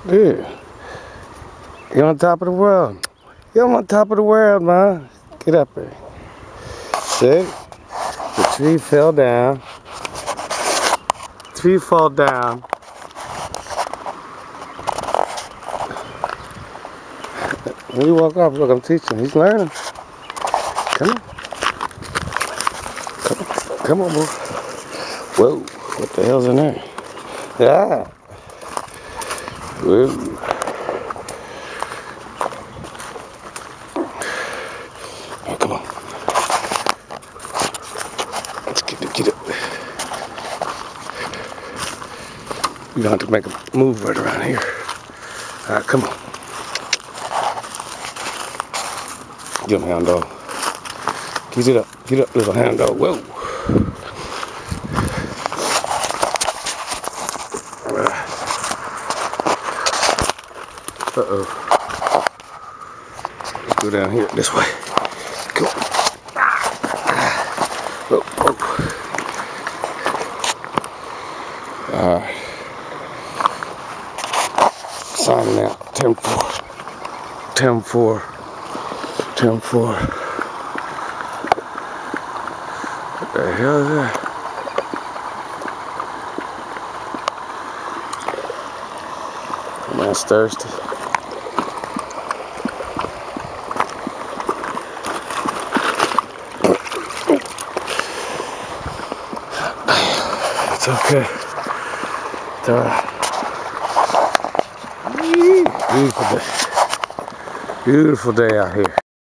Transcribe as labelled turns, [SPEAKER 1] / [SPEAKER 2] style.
[SPEAKER 1] Yeah. You're on top of the world. You're on top of the world, man. Get up there. See? The tree fell down. Tree fall down. When you walk off, look, I'm teaching. He's learning. Come on. Come on, boy. Whoa. What the hell's in there? Ah. Whoa. Oh, come on. Let's get it. We're going to have to make a move right around here. All right, come on. Get him, hound dog. Get it up. Get up, little hound dog. Whoa. Uh-oh. Let's go down here this way. Go. Oh. Alright. Signing out. 10-4. 10-4. 10-4. What the hell is that? Man's thirsty. It's okay. It's alright. Beautiful day. Beautiful day out here.